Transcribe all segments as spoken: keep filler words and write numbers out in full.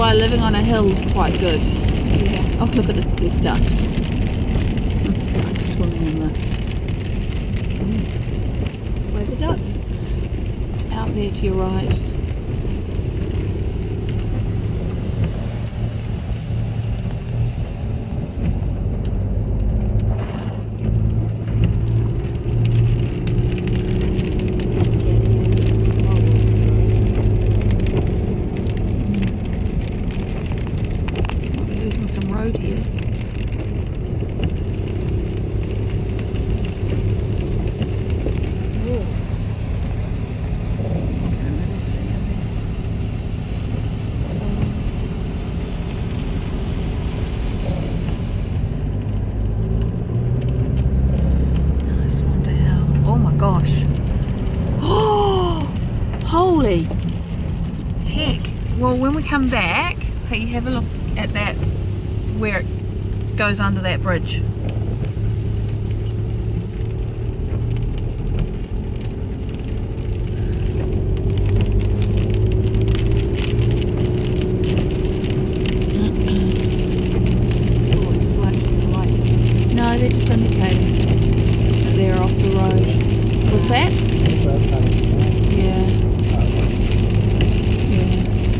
why living on a hill is quite good. Yeah. Oh, look at the, there's ducks. Ducks swimming in the... Where are the ducks? Out there to your right. Road here. Oh. Can't really see it. Nice one to hell. Oh my gosh. Oh, holy heck. Well, when we come back, hey, you have a look at that, where it goes under that bridge. No, they're just indicating that they're off the road. What's that? Yeah. Yeah.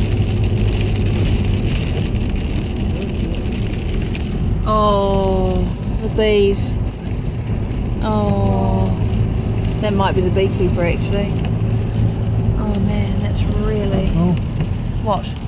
Oh, the bees. Oh, that might be the beekeeper actually. Oh man, that's really... Oh. What?